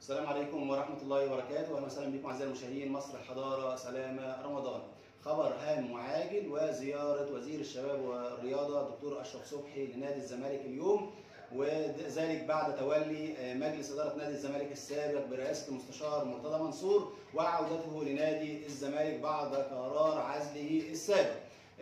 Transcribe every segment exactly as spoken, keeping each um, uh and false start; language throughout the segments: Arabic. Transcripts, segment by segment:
السلام عليكم ورحمة الله وبركاته، أهلا وسهلا بكم أعزائي المشاهدين. مصر الحضارة سلامة رمضان. خبر هام وعاجل وزيارة وزير الشباب والرياضة دكتور أشرف صبحي لنادي الزمالك اليوم، وذلك بعد تولي مجلس إدارة نادي الزمالك السابق برئاسة المستشار مرتضى منصور وعودته لنادي الزمالك بعد قرار عزله السابق.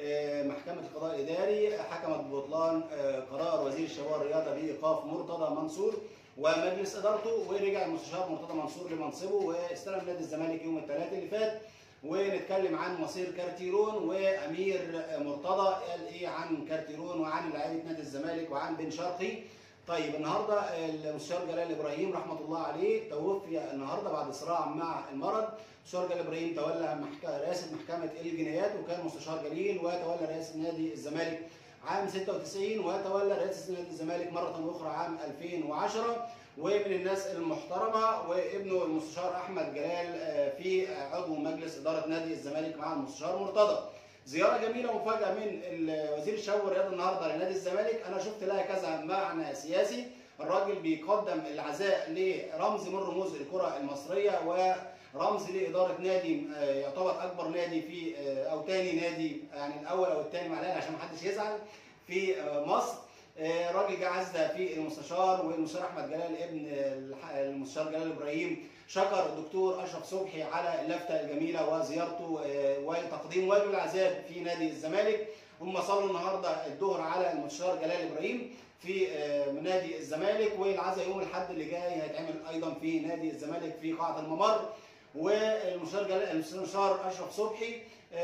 محكمة القضاء الإداري حكمت ببطلان قرار وزير الشباب والرياضة بإيقاف مرتضى منصور ومجلس ادارته، ورجع المستشار مرتضى منصور لمنصبه واستلم نادي الزمالك يوم الثلاثاء اللي فات. ونتكلم عن مصير كارتيرون وامير مرتضى قال ايه عن كارتيرون وعن لعيبه نادي الزمالك وعن بن شرقي. طيب النهارده المستشار جلال ابراهيم رحمه الله عليه توفي النهارده بعد صراع مع المرض. المستشار جلال ابراهيم تولى رئاسه محكمه الجنايات، وكان مستشار جليل وتولى رئاسه نادي الزمالك عام ستة وتسعين وتولى رئاسة نادي الزمالك مرة أخرى عام ألفين وعشرة، ومن الناس المحترمة. وابنه المستشار أحمد جلال في عضو مجلس إدارة نادي الزمالك مع المستشار مرتضى. زيارة جميلة ومفاجأة من وزير الشباب والرياضة النهارده لنادي الزمالك، أنا شفت لها كذا معنى سياسي. الراجل بيقدم العزاء لرمز من رموز الكرة المصرية ورمز لإدارة نادي يعتبر أكبر نادي في أو تاني نادي، يعني الأول أو التاني معلش عشان محدش يزعل، في مصر. راجل جه عزة في المستشار، والمستشار أحمد جلال ابن المستشار جلال إبراهيم شكر الدكتور أشرف صبحي على اللفتة الجميلة وزيارته وتقديم واجب العزاء في نادي الزمالك. هم صلوا النهارده الظهر على المستشار جلال إبراهيم في نادي الزمالك، والعزاء يوم الأحد اللي جاي هيتعمل أيضا في نادي الزمالك في قاعة الممر. والمستشار جلال المستشار أشرف صبحي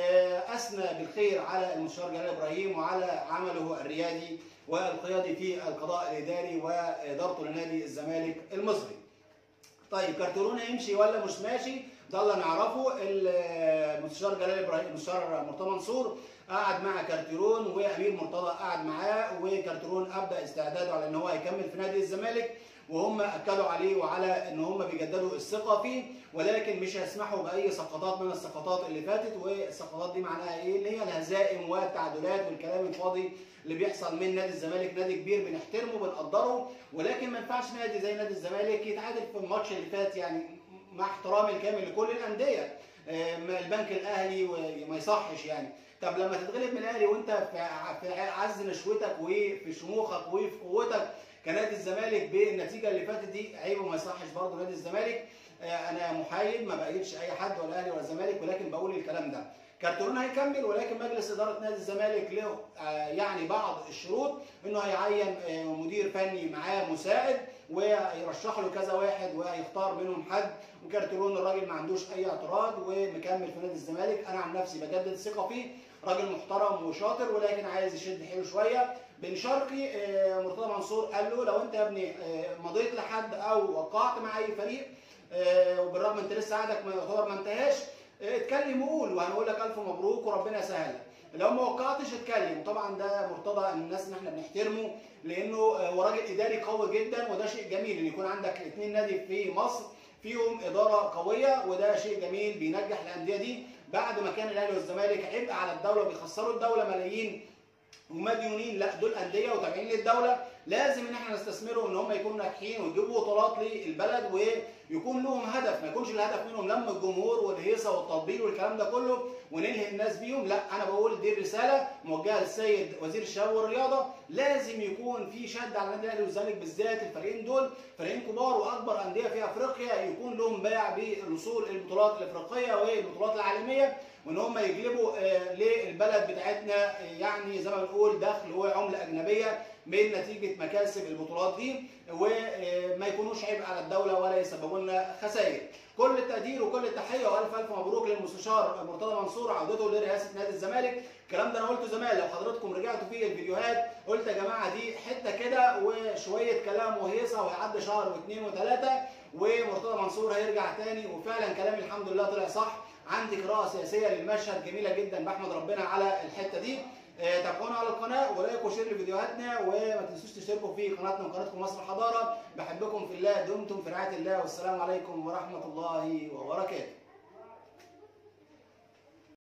أثنى بالخير على المستشار جلال إبراهيم وعلى عمله الريادي والقيادي في القضاء الإداري وإدارته لنادي الزمالك المصري. طيب كارتيرون هيمشي ولا مش ماشي؟ ده اللي نعرفه. المستشار جلال إبراهيم المستشار مرتضى منصور قعد مع كارتيرون وأمير مرتضى قعد معاه، وكارتيرون أبدأ استعداده على إن هو هيكمل في نادي الزمالك، وهم اكدوا عليه وعلى ان هم بيجددوا الثقه فيه، ولكن مش هيسمحوا باي سقطات من السقطات اللي فاتت. والسقطات دي معناها ايه؟ اللي هي الهزائم والتعادلات والكلام الفاضي اللي بيحصل من نادي الزمالك. نادي كبير بنحترمه بنقدره، ولكن ما ينفعش نادي زي نادي الزمالك يتعادل في الماتش اللي فات، يعني مع احترامي الكامل لكل الانديه. البنك الاهلي وما يصحش يعني. طب لما تتغلب من الاهلي وانت في عز نشوتك وفي شموخك وفي قوتك كنادي الزمالك بالنتيجه اللي فاتت دي، عيب وما يصحش برضه نادي الزمالك. انا محايد ما بايدش اي حد ولا اهلي ولا زمالك، ولكن بقول الكلام ده. كارتيرون هيكمل، ولكن مجلس اداره نادي الزمالك له يعني بعض الشروط، انه هيعين مدير فني معاه مساعد ويرشح له كذا واحد وهيختار منهم حد. وكارتيرون الراجل ما عندوش اي اعتراض ومكمل في نادي الزمالك. انا عن نفسي بجدد الثقه فيه، راجل محترم وشاطر ولكن عايز يشد حيله شويه. بن شرقي مرتضى منصور قال له لو انت يا ابني مضيت لحد او وقعت مع اي فريق وبالرغم انت لسه عقدك ما ما انتهاش، اتكلم وقول وهنقول لك الف مبروك وربنا يسهل لك. لو ما وقعتش اتكلم. وطبعا ده مرتضى من الناس اللي احنا بنحترمه، لانه هو راجل اداري قوي جدا، وده شيء جميل ان يكون عندك اثنين نادي في مصر فيهم اداره قويه، وده شيء جميل بينجح الانديه دي. بعد ما كان الاهلي والزمالك عبء على الدوله بيخسروا الدوله ملايين ومديونين، لا دول انديه وتابعين للدوله، لازم ان احنا نستثمرهم ان هم يكونوا ناجحين ويجيبوا بطولات للبلد ويكون لهم هدف، ما يكونش الهدف منهم لم الجمهور والهيصه والتطبيل والكلام ده كله وننهي الناس بيهم. لا انا بقول دي الرساله موجهه للسيد وزير الشباب والرياضه، لازم يكون في شد على النادي الاهلي والزمالك بالذات. الفريقين دول فريقين كبار واكبر انديه في افريقيا، يكون لهم باع بالوصول البطولات الافريقيه والبطولات العالميه، وان هم يجلبوا للبلد بتاعتنا يعني زي ما بنقول دخل وعمله اجنبيه من نتيجه مكاسب البطولات دي، وما يكونوش عبء على الدوله ولا يسببوا لنا خسائر. كل التقدير وكل التحيه والف الف مبروك للمستشار مرتضى منصور عودته لرئاسه نادي الزمالك. الكلام ده انا قلته زمان، لو حضراتكم رجعتوا في الفيديوهات قلت يا جماعه دي حته كده وشويه كلام وهيصه وهيعدي شهر واثنين وثلاثه ومرتضى منصور هيرجع تاني. وفعلا كلامي الحمد لله طلع صح. عندي قراءه سياسيه للمشهد جميله جدا، بحمد ربنا على الحته دي. تابعونا على القناه ولايك وشير لفيديوهاتنا، وما تنسوش تشتركوا في قناتنا وقناتكم مصر حضاره. بحبكم في الله، دمتم في رعايه الله، والسلام عليكم ورحمه الله وبركاته.